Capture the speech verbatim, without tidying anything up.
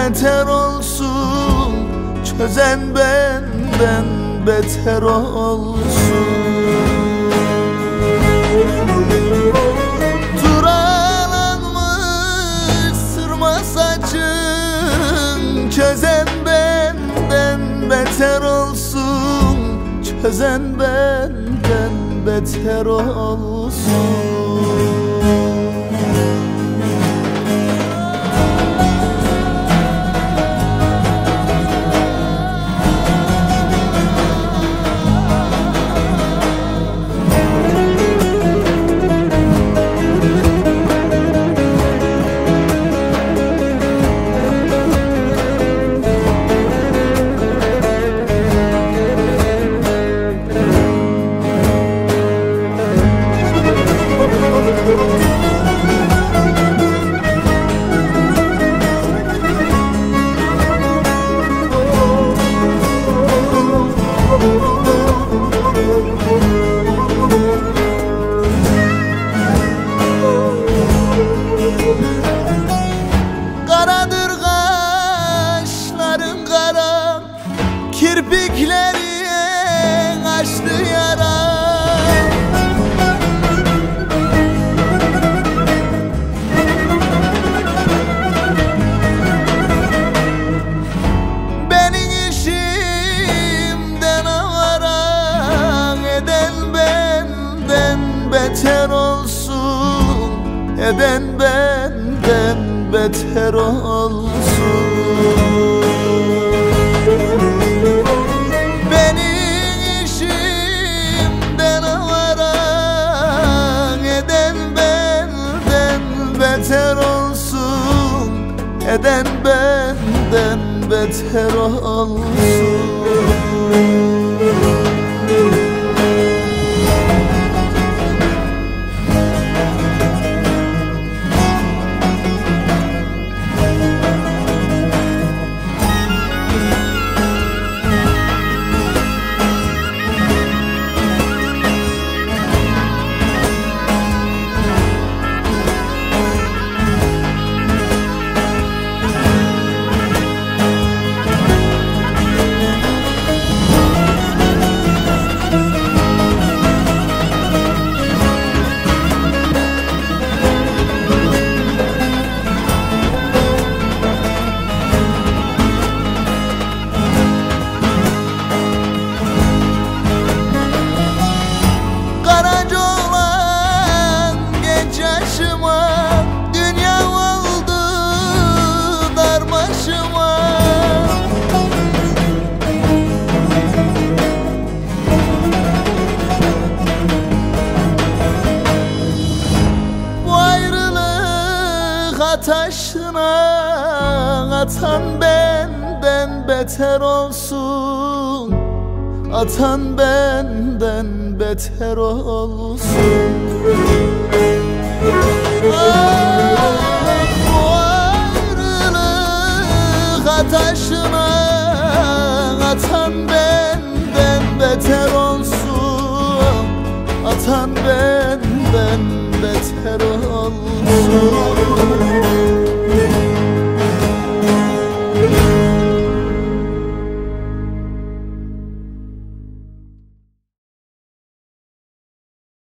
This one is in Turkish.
beter olsun, çözen benden beter olsun. Turalanmış sırma saçın, çözen benden beter olsun, çözen benden beter olsun. Karadır kaşların kara, kirpiklerin açtı yara. Benim işimden avara eden benden beter olsun, eden benden beter olsun. Benim işimden avara eden benden beter olsun, eden benden beter olsun. Dünya oldu darmaşıma. Bu ayrılık ataşına atan benden beter olsun, atan benden beter olsun. Ah, bu ayrılık ataşına atan benden beter olsun, atan benden beter olsun.